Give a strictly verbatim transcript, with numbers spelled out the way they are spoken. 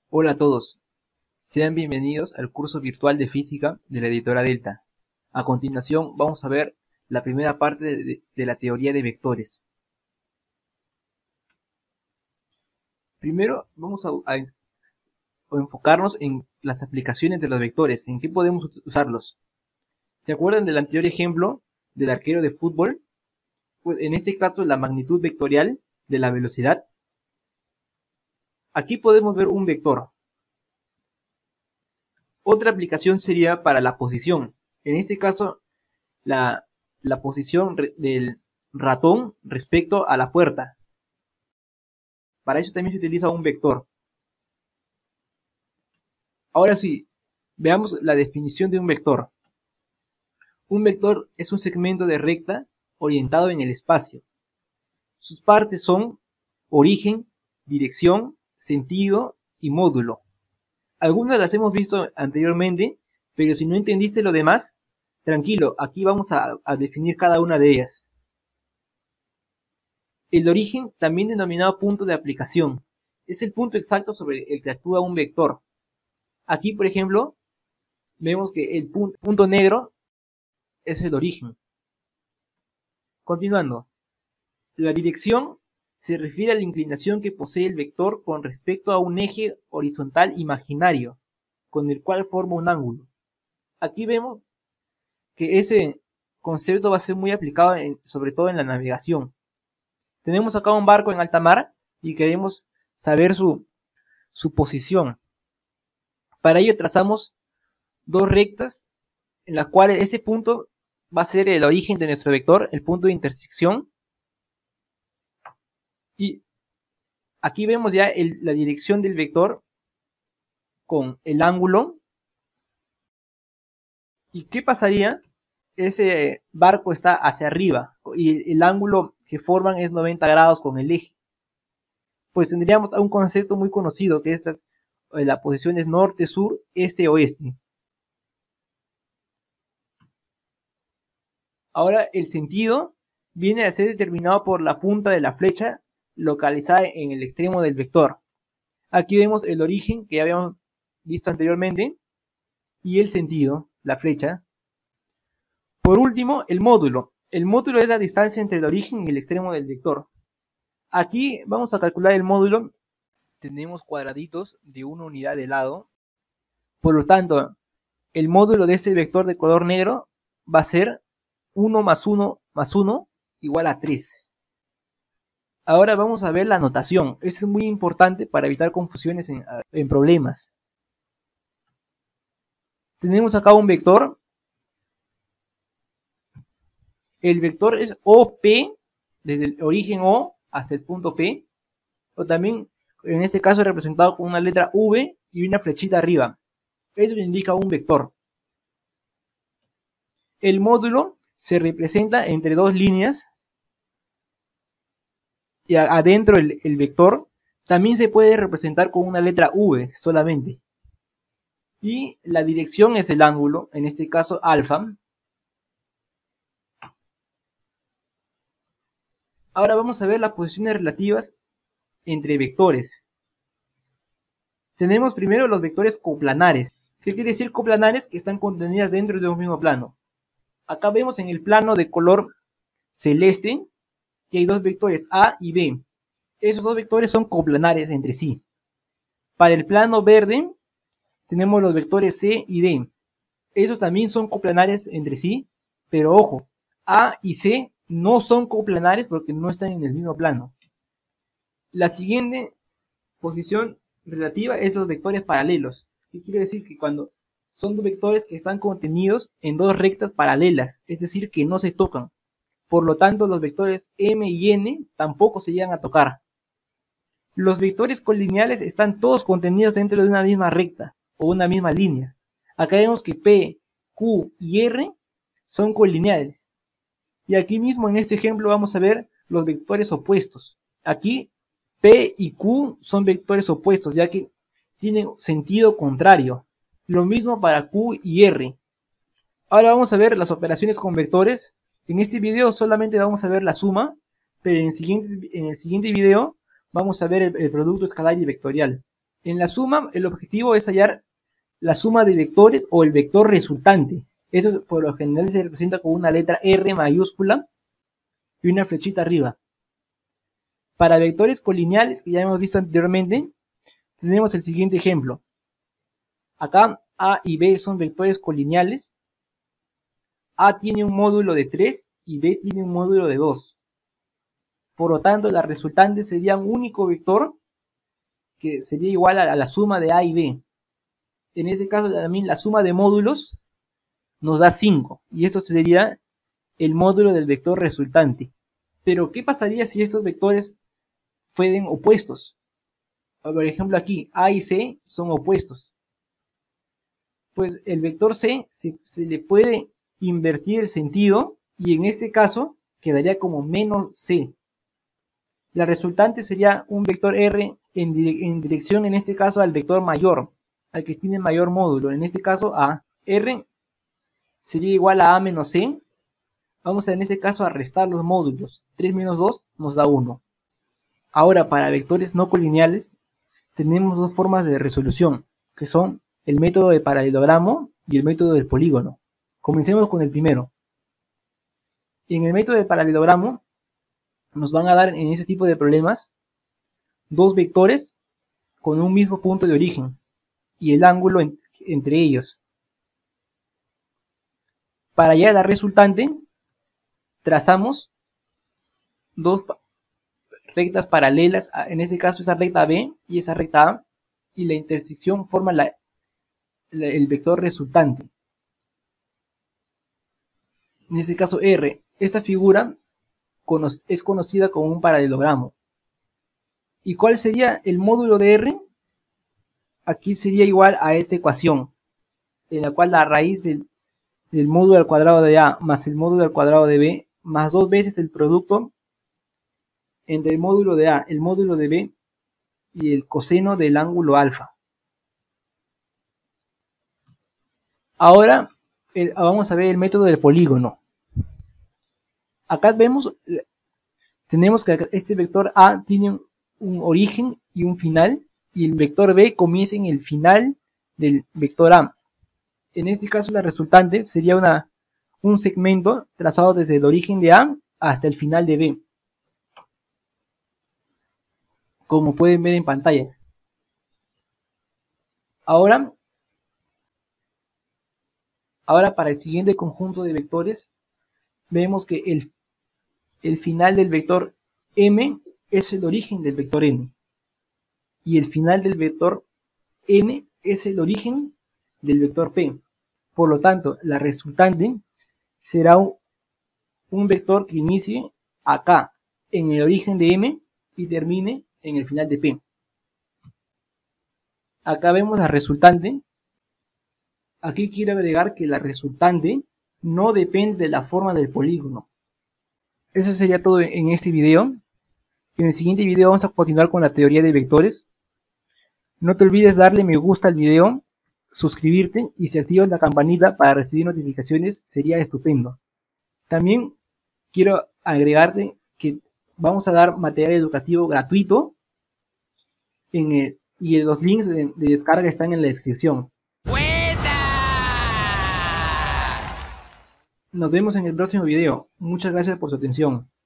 Hola a todos, sean bienvenidos al curso virtual de física de la editora Delta. A continuación vamos a ver la primera parte de, de la teoría de vectores. Primero vamos a, a, a enfocarnos en las aplicaciones de los vectores, en qué podemos usarlos. ¿Se acuerdan del anterior ejemplo del arquero de fútbol? Pues en este caso la magnitud vectorial de la velocidad. Aquí podemos ver un vector. Otra aplicación sería para la posición. En este caso, la, la posición del ratón respecto a la puerta. Para eso también se utiliza un vector. Ahora sí, veamos la definición de un vector. Un vector es un segmento de recta orientado en el espacio. Sus partes son origen, dirección, sentido y módulo. Algunas las hemos visto anteriormente, pero si no entendiste lo demás, tranquilo, aquí vamos a, a definir cada una de ellas. El origen, también denominado punto de aplicación, es el punto exacto sobre el que actúa un vector. Aquí, por ejemplo, vemos que el punto, punto negro es el origen. Continuando, la dirección se refiere a la inclinación que posee el vector con respecto a un eje horizontal imaginario, con el cual forma un ángulo. Aquí vemos que ese concepto va a ser muy aplicado en, sobre todo en la navegación. Tenemos acá un barco en alta mar y queremos saber su, su posición. Para ello trazamos dos rectas en las cuales ese punto va a ser el origen de nuestro vector, el punto de intersección. Y aquí vemos ya el, la dirección del vector con el ángulo. ¿Y qué pasaría? Ese barco está hacia arriba y el ángulo que forman es noventa grados con el eje. Pues tendríamos un concepto muy conocido que es la, la posición es norte, sur, este, oeste. Ahora el sentido viene a ser determinado por la punta de la flecha localizada en el extremo del vector. Aquí vemos el origen que ya habíamos visto anteriormente y el sentido, la flecha. Por último, el módulo. El módulo es la distancia entre el origen y el extremo del vector. Aquí vamos a calcular el módulo. Tenemos cuadraditos de una unidad de lado. Por lo tanto, el módulo de este vector de color negro va a ser uno más uno más uno igual a tres. Ahora vamos a ver la notación. Esto es muy importante para evitar confusiones en, en problemas. Tenemos acá un vector. El vector es O P, desde el origen O hasta el punto P. O también, en este caso, representado con una letra V y una flechita arriba. Eso indica un vector. El módulo se representa entre dos líneas. Y adentro el, el vector también se puede representar con una letra V solamente. Y la dirección es el ángulo, en este caso alfa. Ahora vamos a ver las posiciones relativas entre vectores. Tenemos primero los vectores coplanares. ¿Qué quiere decir coplanares? Que están contenidas dentro de un mismo plano. Acá vemos en el plano de color celeste que hay dos vectores A y B. Esos dos vectores son coplanares entre sí. Para el plano verde tenemos los vectores C y D. Esos también son coplanares entre sí, pero ojo, A y C no son coplanares porque no están en el mismo plano. La siguiente posición relativa es los vectores paralelos. ¿Qué quiere decir? Que cuando son dos vectores que están contenidos en dos rectas paralelas, es decir, que no se tocan. Por lo tanto, los vectores M y N tampoco se llegan a tocar. Los vectores colineales están todos contenidos dentro de una misma recta o una misma línea. Acá vemos que P, Q y R son colineales. Y aquí mismo en este ejemplo vamos a ver los vectores opuestos. Aquí P y Q son vectores opuestos, ya que tienen sentido contrario. Lo mismo para Q y R. Ahora vamos a ver las operaciones con vectores. En este video solamente vamos a ver la suma, pero en el siguiente, en el siguiente video vamos a ver el, el producto escalar y vectorial. En la suma, el objetivo es hallar la suma de vectores o el vector resultante. Eso por lo general se representa con una letra R mayúscula y una flechita arriba. Para vectores colineales, que ya hemos visto anteriormente, tenemos el siguiente ejemplo. Acá A y B son vectores colineales. A tiene un módulo de tres y B tiene un módulo de dos. Por lo tanto, la resultante sería un único vector que sería igual a la suma de A y B. En este caso también la suma de módulos nos da cinco y esto sería el módulo del vector resultante. Pero ¿qué pasaría si estos vectores fueran opuestos? Por ejemplo aquí A y C son opuestos. Pues el vector C se, se le puede invertir el sentido y en este caso quedaría como menos C. La resultante sería un vector R en, dire en dirección, en este caso, al vector mayor, al que tiene mayor módulo, en este caso A. R sería igual a A menos C. Vamos a, en este caso, a restar los módulos. tres menos dos nos da uno. Ahora, para vectores no colineales, tenemos dos formas de resolución, que son el método de paralelogramo y el método del polígono. Comencemos con el primero. En el método de paralelogramo, nos van a dar en ese tipo de problemas dos vectores con un mismo punto de origen y el ángulo en, entre ellos. Para hallar la resultante, trazamos dos rectas paralelas, en este caso esa recta B y esa recta A, y la intersección forma la, la, el vector resultante. En este caso R. Esta figura es conocida como un paralelogramo. ¿Y cuál sería el módulo de R? Aquí sería igual a esta ecuación, en la cual la raíz del, del módulo al cuadrado de A más el módulo al cuadrado de B más dos veces el producto entre el módulo de A, el módulo de B y el coseno del ángulo alfa. Ahora el, vamos a ver el método del polígono. Acá vemos, tenemos que este vector A tiene un, un origen y un final, y el vector B comienza en el final del vector A. En este caso la resultante sería una, un segmento trazado desde el origen de A hasta el final de B, como pueden ver en pantalla. Ahora, ahora para el siguiente conjunto de vectores, vemos que el, el final del vector M es el origen del vector N. Y el final del vector N es el origen del vector P. Por lo tanto, la resultante será un, un vector que inicie acá, en el origen de M, y termine en el final de P. Acá vemos la resultante. Aquí quiero agregar que la resultante no depende de la forma del polígono. Eso sería todo en este video. En el siguiente video vamos a continuar con la teoría de vectores. No te olvides darle me gusta al video, suscribirte, y si activas la campanita para recibir notificaciones sería estupendo. También quiero agregarte que vamos a dar material educativo gratuito en el, y los links de, de descarga están en la descripción. Nos vemos en el próximo video. Muchas gracias por su atención.